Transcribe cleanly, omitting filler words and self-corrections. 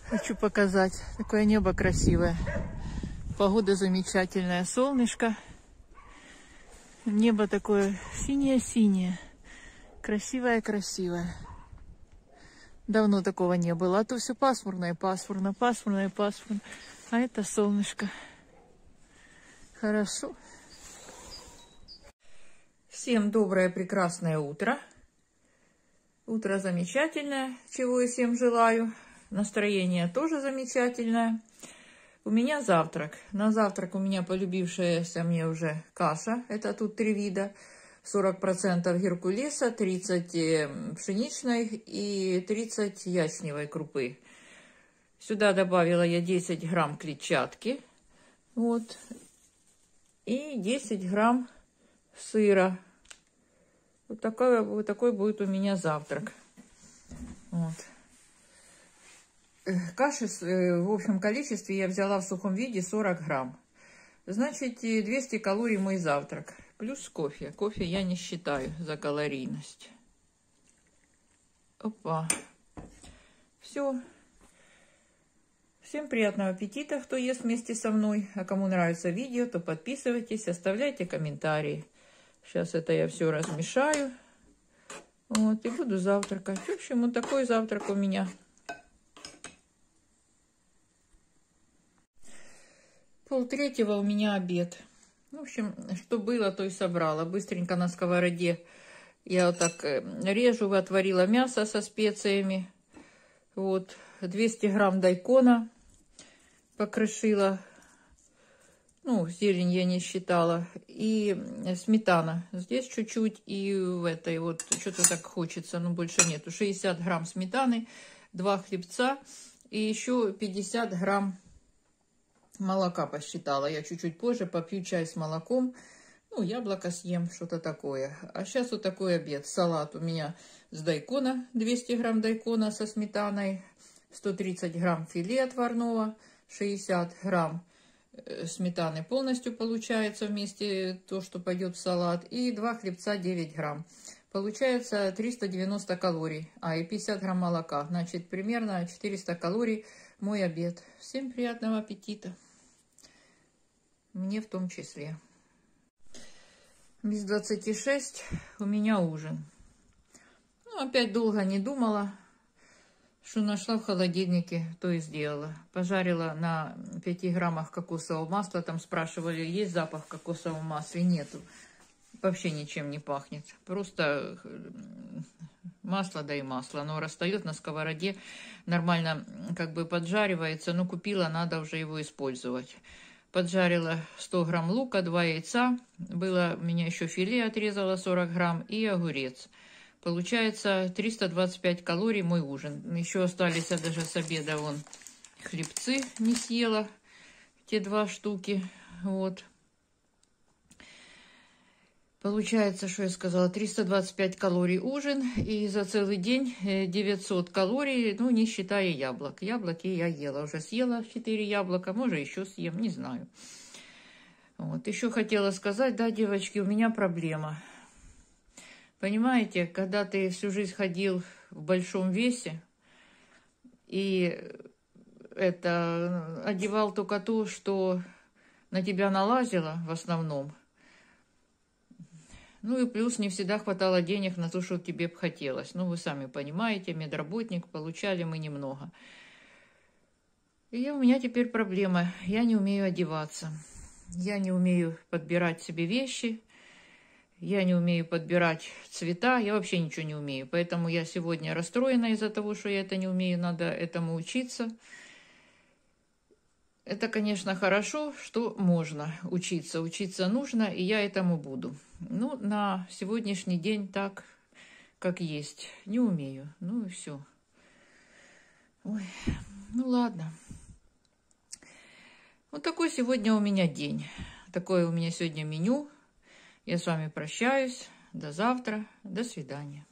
Хочу показать. Такое небо красивое. Погода замечательная. Солнышко. Небо такое синее-синее. Красивое-красивое. Давно такого не было. А то все пасмурно и пасмурно, пасмурно и пасмурно. А это солнышко. Хорошо. Всем доброе, прекрасное утро. Утро замечательное, чего я всем желаю. Настроение тоже замечательное. У меня завтрак. На завтрак у меня полюбившаяся мне уже каша. Это тут 3 вида. 40% геркулеса, 30 пшеничной и 30 ячневой крупы. Сюда добавила я 10 грамм клетчатки. Вот. И 10 грамм сыра. Вот такой будет у меня завтрак. Вот. Каши в общем количестве я взяла в сухом виде 40 грамм. Значит, 200 калорий мой завтрак. Плюс кофе. Кофе я не считаю за калорийность. Опа. Все. Всем приятного аппетита, кто ест вместе со мной. А кому нравится видео, то подписывайтесь, оставляйте комментарии. Сейчас это я все размешаю. Вот, и буду завтракать. В общем, вот такой завтрак у меня. 2:30 у меня обед. В общем, что было, то и собрала. Быстренько на сковороде я вот так режу, отварила мясо со специями. Вот, 200 грамм дайкона покрошила. Ну, зелень я не считала. И сметана. Здесь чуть-чуть. И в этой вот, что-то так хочется, но больше нету. 60 грамм сметаны, 2 хлебца. И еще 50 грамм молока посчитала. Я чуть-чуть позже попью чай с молоком. Ну, яблоко съем, что-то такое. А сейчас вот такой обед. Салат у меня с дайкона. 200 грамм дайкона со сметаной. 130 грамм филе отварного. 60 грамм сметаны полностью получается вместе то, что пойдет в салат. И 2 хлебца 9 грамм. Получается 390 калорий. И 50 грамм молока. Значит, примерно 400 калорий мой обед. Всем приятного аппетита. Мне в том числе. Без 26 у меня ужин. Ну, опять долго не думала. Что нашла в холодильнике, то и сделала. Пожарила на 5 граммах кокосового масла. Там спрашивали, есть запах кокосового масла? Нету. Вообще ничем не пахнет. Просто масло, да и масло. Оно растает на сковороде. Нормально как бы поджаривается. Но купила, надо уже его использовать. Поджарила 100 грамм лука, 2 яйца. Было у меня еще филе, отрезала 40 грамм. И огурец. Получается 325 калорий мой ужин. Еще остались даже с обеда вон хлебцы не съела. Те 2 штуки. Вот. Получается, что я сказала, 325 калорий ужин. И за целый день 900 калорий, ну, не считая яблок. Яблоки я ела. Уже съела 4 яблока. Может, еще съем, не знаю. Вот. Еще хотела сказать, да, девочки, у меня проблема. Понимаете, когда ты всю жизнь ходил в большом весе и это одевал только то, что на тебя налазило в основном, ну и плюс не всегда хватало денег на то, что тебе бы хотелось. Ну, вы сами понимаете, медработник, получали мы немного. И у меня теперь проблема, я не умею одеваться, я не умею подбирать себе вещи. Я не умею подбирать цвета, я вообще ничего не умею. Поэтому я сегодня расстроена из-за того, что я это не умею, надо этому учиться. Это, конечно, хорошо, что можно учиться. Учиться нужно, и я этому буду. Ну, на сегодняшний день так, как есть. Не умею. Ну и все. Ой, ну ладно. Вот такой сегодня у меня день. Такое у меня сегодня меню. Я с вами прощаюсь. До завтра. До свидания.